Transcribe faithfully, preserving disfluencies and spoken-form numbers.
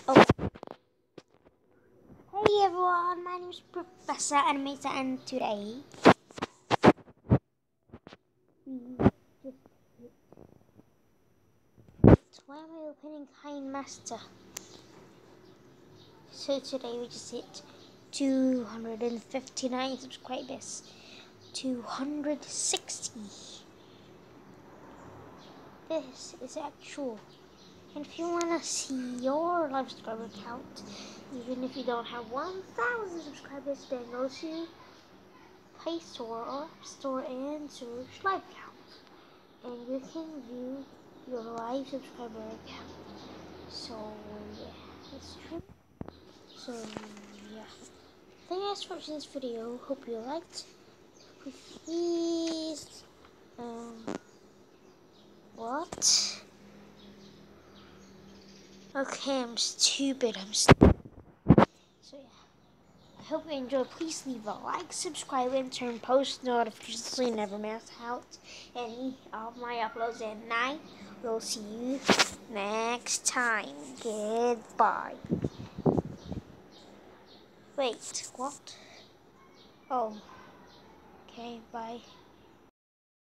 Oh, hey everyone, my name is Professor Animator, and today we just hit. Why am I opening Kind Master? So today we just hit two hundred fifty-nine subscribers. two hundred sixty. This is actual. And if you want to see your live subscriber count, even if you don't have one thousand subscribers, then go to Play Store or App Store and search live count. And you can view your live subscriber count. So, yeah, that's true. So, yeah. Thank you guys for watching this video. Hope you liked. Please, um, what? Okay, I'm stupid. I'm stupid. So, yeah. I hope you enjoyed. Please leave a like, subscribe, and turn post notifications so you never miss out any of my uploads. And I will see you next time. Goodbye. Wait, what? Oh, okay, bye.